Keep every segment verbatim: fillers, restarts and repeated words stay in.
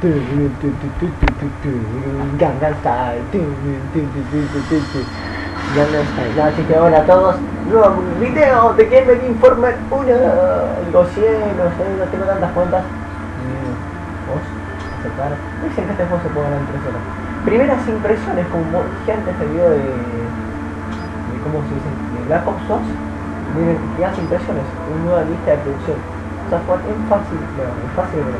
Gangnam Style. Gangnam Style. Así que hola a todos. Nuevo video de Gamer Informer uno. Algo cien, no sé, no tengo tantas cuentas. Vos, aceptar. Dicen que este juego se puede ganar en tres horas. Primeras impresiones, como dije antes del video de, de ¿cómo se dice? De Black Ops dos. Miren, primeras impresiones, una nueva lista de producción. O sea, fue es fácil, no, es fácil de ver.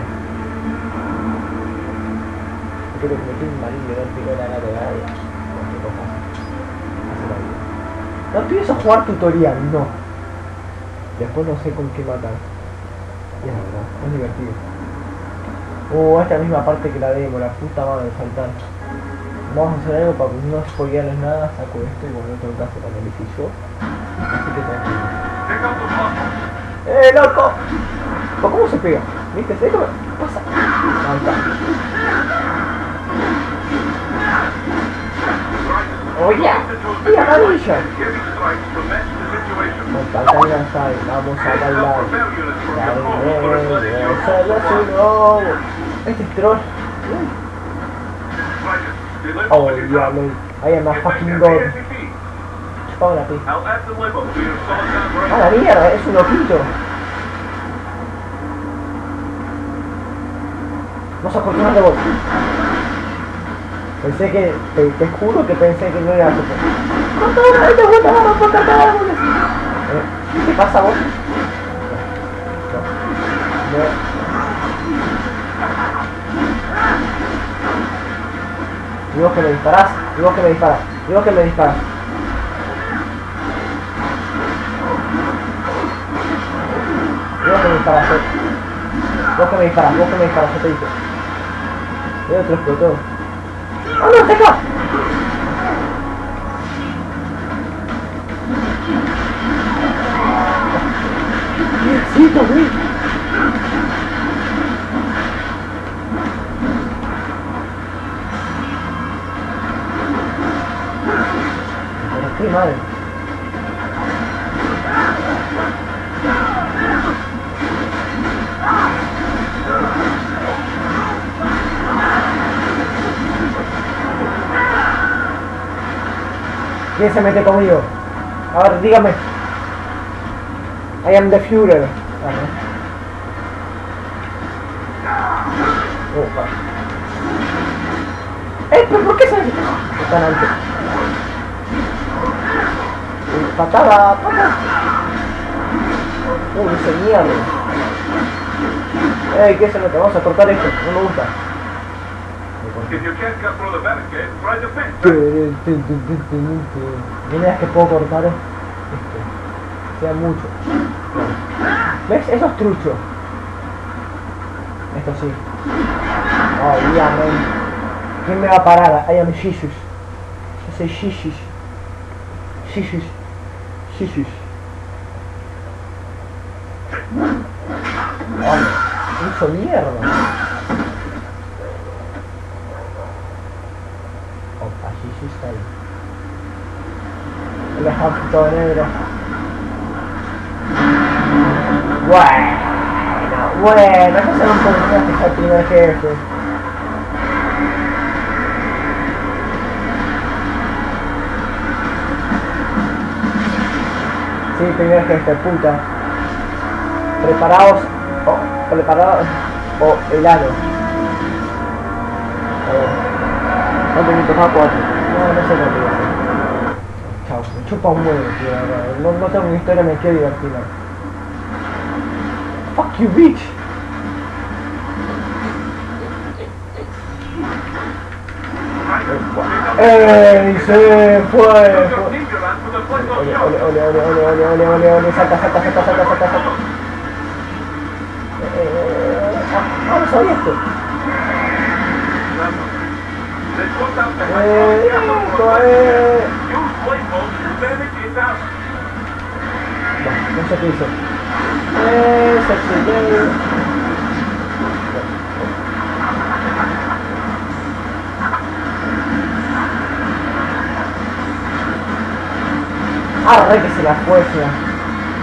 Creo que metí un marín de dos tiros la gata de nadie. Cualquier cosa. Así la vida. No empiezo a jugar tutorial, no. Después no sé con qué matar. Y es verdad, es divertido. Uh, esta misma parte que la demo, la puta madre, saltar. Vamos a hacer algo para no spoilearles nada, saco esto y bueno, en otro caso también lo hice yo. Así que tranquilo. ¡Eh, loco! ¿Cómo se pega? ¿Viste? ¿Qué pasa? Ahí está. ¡Oye! ¡Mira, maravilla! Con pantalla sale, vamos a bailar. Este es troll. Oh, diablo. I am a fucking god. Chupado la pista. ¡Ah, la mierda! Es un loquito. Vamos a continuar de vuelta. Pensé que, te, te juro que pensé que no era super. ¡Corta, ahí te vuelta, vamos, corta, vamos! ¿Qué pasa vos? No. No. Y vos que me disparás, y vos que me disparás, y vos que me disparás. Y vos que me disparás, eh. Vos que me disparás, vos que me disparás, yo te dije. Y otro explotó. ¡Oh, no, está acá! ¡Sí, también! Pero qué madre. ¿Quién se mete conmigo? A ver, dígame. I am the Führer. Ah, no. Opa. ¡Eh! ¿Pero por qué se están antes? Eh, patada, patada. Uy, ese mierda. ¡Ey! ¿Qué se mete? Vamos a cortar esto. No me gusta. Mira que puedo cortar esto. Sea mucho. ¿Ves? Eso es trucho. Esto sí. Oh, yeah, man. ¿Quién me va a parar? I am Jesus. Yo soy Jesus. Jesus. Jesus. Oh, hizo mierda. Opa, Jesus está ahí. El dejamos todo negro. Bueno, bueno, eso se lo podría fijar el primer jefe. Sí, primer jefe, puta. Preparaos, o preparados, o helado. ¿Cuántos minutos más? Cuatro. No, no sé cuánto voy a hacer. Chao, me chupa un huevo, tío. No, no tengo una historia, me quiero divertir. Fuck you, bitch. ¡Ey! Se fue. Ole, ole, ole, ole, ole, ole, ole, ole, ole, salta, salta, salta, salta, salta, salta. Eh, ah, no sabía esto. Eh, esto es... No, no sé qué hizo. Eh, sexy day. Arre que se la fuese.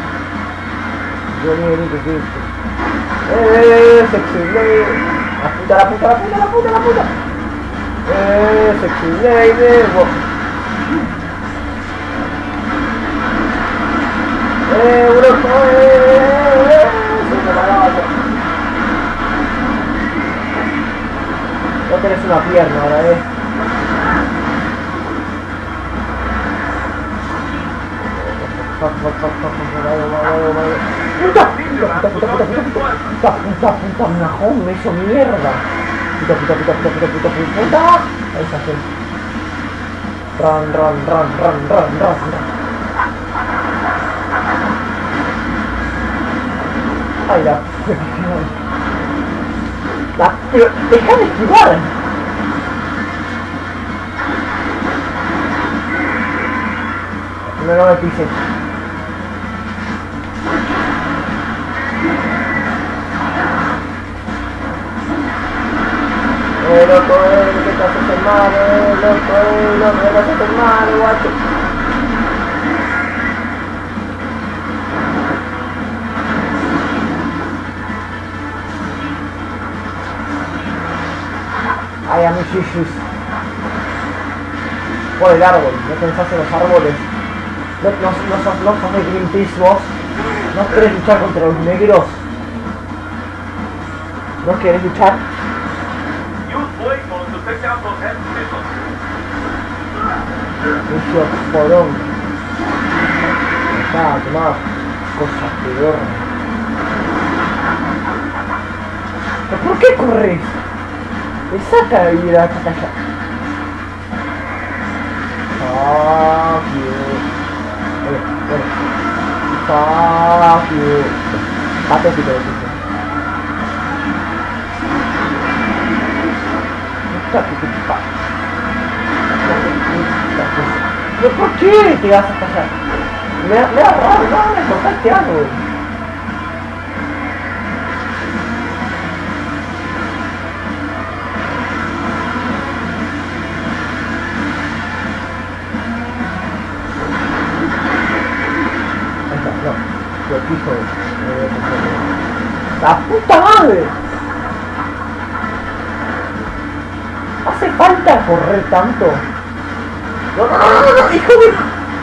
Yo ni vení que quise. Eh, sexy day. La puta puta, la puta, la puta, la puta, la puta. Eh, sexy lady. Wow. Eh, Europa, eh, se me la gata. No tenés una pierna ahora, eh. Fuck, fuck, fuck, fuck, fuck, vale, vale, vale. ¡Puta! ¡Puta, puta, puta, puta, puta! ¡Puta, puta, puta! ¡Majón, me hizo mierda! ¡Puta, puta, puta, puta, puta, puta, puta! ¡Puta! Esa gente. Run, run, run, run, run, run, run. Ay, la... La... Pero... ¡Deja de esquivar! No, no me pises. Eh, loco, eh, ¿qué te haces mal, eh, loco, eh, loco, ¿qué te haces mal, guacho? Ay, a mis shishis. Por el árbol, no pensás en los árboles. No, no, no sos, no sos de Greenpeace vos. No querés luchar contra los negros. ¿No querés luchar? Mucho porón. Acá, tomá. Cosas peor. ¿Pero por qué corres? Me saca de vida hasta allá. Fuck you. Bueno, bueno. Fuck you. Patético de piso. ¿Pero por qué te vas hasta allá? Me da, me da raro, no, me cortaste algo. Ahí está, no. Yo piso. ¡La puta madre! ¿Hace falta correr tanto? No, no, no, no, no, hijo de...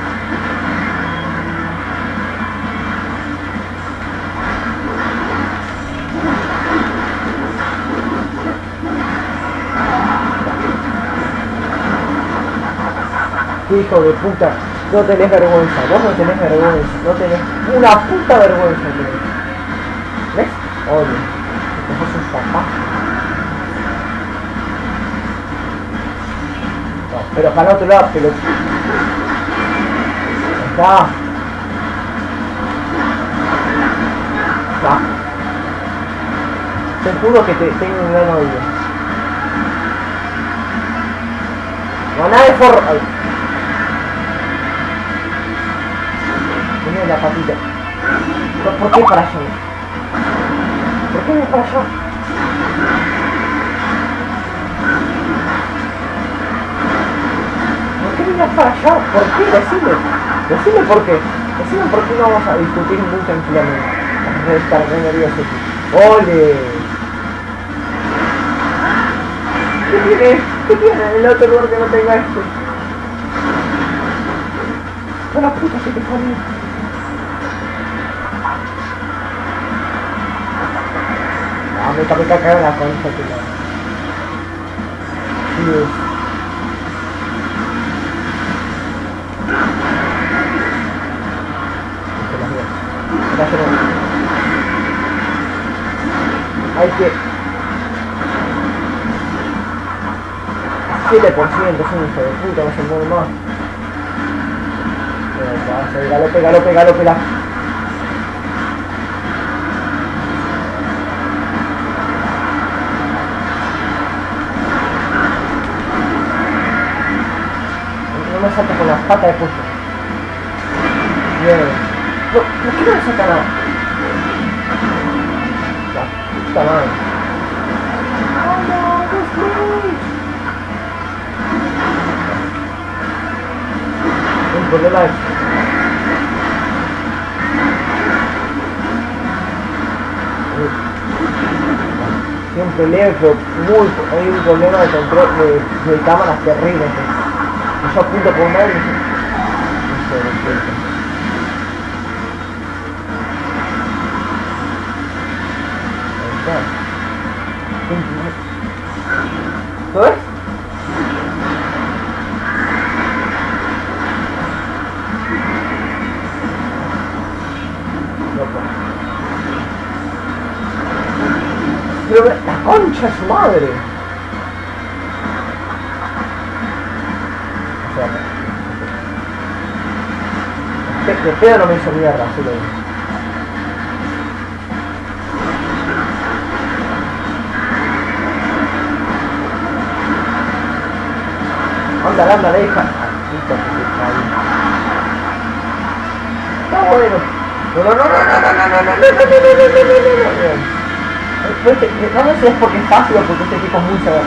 Hijo de puta, no tenés vergüenza, vos no tenés vergüenza, no tenés una puta vergüenza, ¿ves? ¿Ves? Oye, que sos un papá. No, pero para el otro lado, pero... Está. Está. Te juro que te tengo un gran oído. No, nada de forro. Ay. Ponme la patita. ¿Por, ¿Por qué para allá? ¿Por qué me para allá? ¿Por qué vienes para allá? ¿Por qué? Decime. Decime por qué. Decime por qué no vamos a discutir muy tranquilamente. Antes de estar re nervioso. ¡Ole! ¿Qué tiene? ¿Qué tiene en el otro lugar que no tenga esto? ¡A la puta que te parió! Ah, me acabé de cagar en la concha, tío. Dios. Hay que... siete por ciento es un hijo de puta, no se mueve más. Pero, galope, galope, galope, la... No me salta con las patas de puto. Bien. ¿Por, ¿por qué no me saca nada? La puta madre. ¡Oh no! ¡Dios mío! Por el live. cien de leve, pero muy, hay un problema de control de, de cámaras terrible. Que yo apunto por un lado y no sé. No sé, no entiendo. Ahí está. ¿Lo ves? Pero la concha de su madre. O sea, de, de pedo no me hizo mierda, así lo digo. Anda, anda, deja. Está bueno. No, no, no, no, no, no, no, no, no, no, no, no, no, no, no. No sé si es porque es fácil o porque este tipo es muy severo.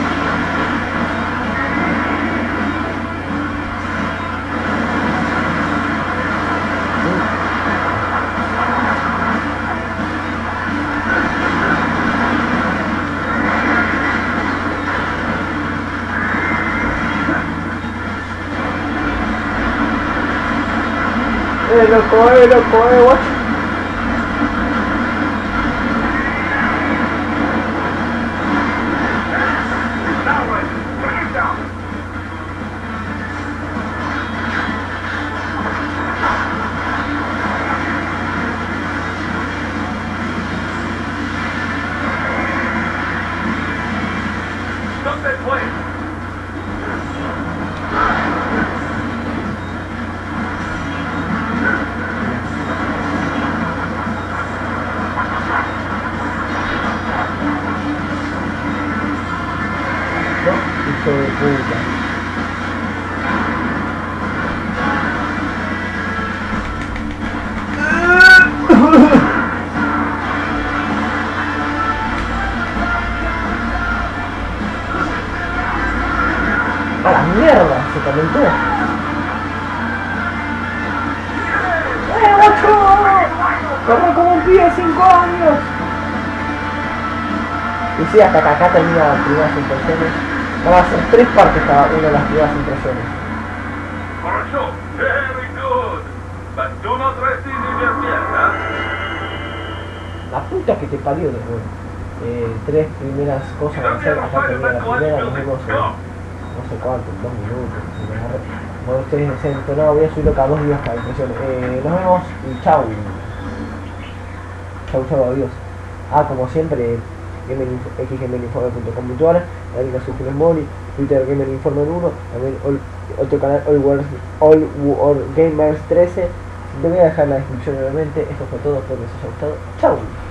Eh, loco, eh, loco, eh, what? Hijo de puta. A la mierda, se calentó. ¡Eh, guacho! ¡Corre como un pibe de cinco años! Y sí, hasta que acá termina las primeras impresiones. Van a ser tres partes cada una de las primeras impresiones. La puta que te parió de nuevo. Eh, tres primeras cosas van a hacer. Acá termina la primera, nos vemos en no sé cuánto, en dos minutos. Si me agarré. Bueno, ustedes dicen, no, voy a subirlo cada dos días cada impresión. Eh, nos vemos y chau. Chau, chau, adiós. Ah, como siempre, x gamerinforme punto com punto a r, la línea Sufines Mori, Twitter gamerinforme uno, también all, otro canal All World, All World Gamers trece. Te voy a dejar en la descripción nuevamente. Esto fue todo, espero que les haya gustado. Chau.